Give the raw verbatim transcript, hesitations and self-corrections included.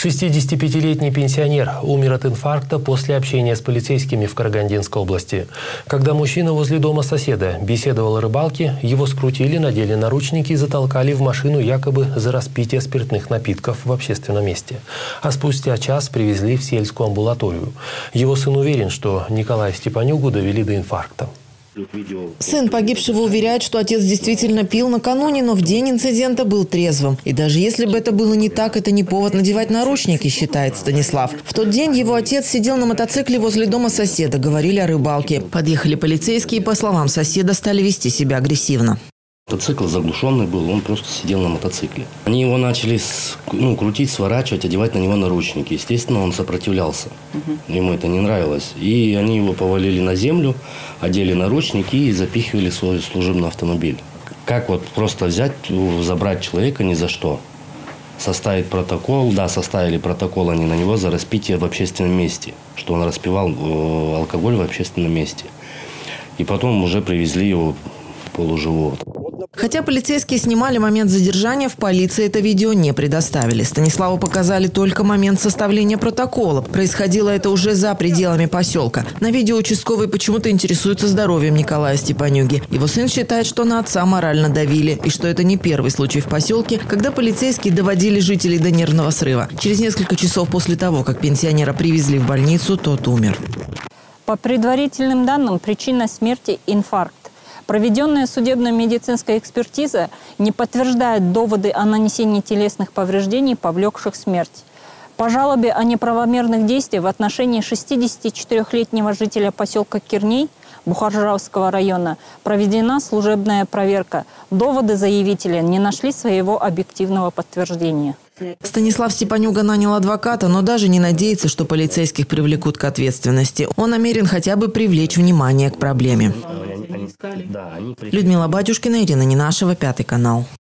шестидесятипятилетний пенсионер умер от инфаркта после общения с полицейскими в Карагандинской области. Когда мужчина возле дома соседа беседовал о рыбалке, его скрутили, надели наручники и затолкали в машину якобы за распитие спиртных напитков в общественном месте. А спустя час привезли в сельскую амбулаторию. Его сын уверен, что Николая Степанюгу довели до инфаркта. Сын погибшего уверяет, что отец действительно пил накануне, но в день инцидента был трезвым. И даже если бы это было не так, это не повод надевать наручники, считает Станислав. В тот день его отец сидел на мотоцикле возле дома соседа, говорили о рыбалке. Подъехали полицейские и, по словам соседа, стали вести себя агрессивно. Мотоцикл заглушенный был, он просто сидел на мотоцикле. Они его начали ну, крутить, сворачивать, одевать на него наручники. Естественно, он сопротивлялся. Угу. Ему это не нравилось. И они его повалили на землю, одели наручники и запихивали в свой служебный автомобиль. Как вот просто взять, забрать человека ни за что? Составить протокол. Да, составили протокол они на него за распитие в общественном месте. Что он распивал э, алкоголь в общественном месте. И потом уже привезли его полуживого. Хотя полицейские снимали момент задержания, в полиции это видео не предоставили. Станиславу показали только момент составления протокола. Происходило это уже за пределами поселка. На видео участковый почему-то интересуется здоровьем Николая Степанюги. Его сын считает, что на отца морально давили. И что это не первый случай в поселке, когда полицейские доводили жителей до нервного срыва. Через несколько часов после того, как пенсионера привезли в больницу, тот умер. По предварительным данным, причина смерти – инфаркт. Проведенная судебно-медицинская экспертиза не подтверждает доводы о нанесении телесных повреждений, повлекших смерть. По жалобе о неправомерных действиях в отношении шестидесятичетырёхлетнего жителя поселка Кирней Бухаржавского района проведена служебная проверка. Доводы заявителя не нашли своего объективного подтверждения. Станислав Степанюга нанял адвоката, но даже не надеется, что полицейских привлекут к ответственности. Он намерен хотя бы привлечь внимание к проблеме. Людмила Батюшкина, Ирина Ненашева, Пятый канал.